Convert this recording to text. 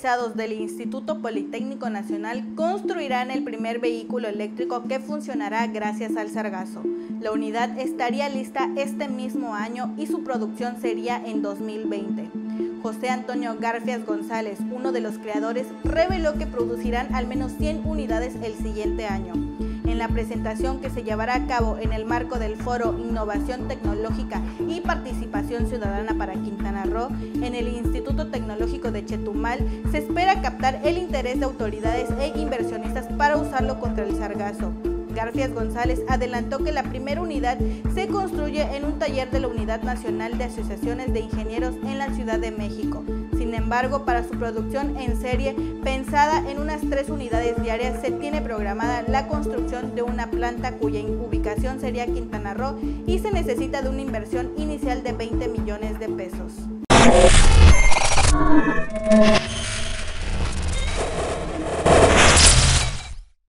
egresados del Instituto Politécnico Nacional construirán el primer vehículo eléctrico que funcionará gracias al sargazo. La unidad estaría lista este mismo año y su producción sería en 2020. José Antonio Garfias González, uno de los creadores, reveló que producirán al menos 100 unidades el siguiente año. En la presentación que se llevará a cabo en el marco del Foro Innovación Tecnológica y Participación Ciudadana para Quintana Roo, en el Instituto Tecnológico de Chetumal, se espera captar el interés de autoridades e inversionistas para usarlo contra el sargazo. Garfias González adelantó que la primera unidad se construye en un taller de la Unidad Nacional de Asociaciones de Ingenieros en la Ciudad de México. Sin embargo, para su producción en serie, pensada en unas 3 unidades diarias, se tiene programada la construcción de una planta cuya ubicación sería Quintana Roo y se necesita de una inversión inicial de 20 millones de pesos.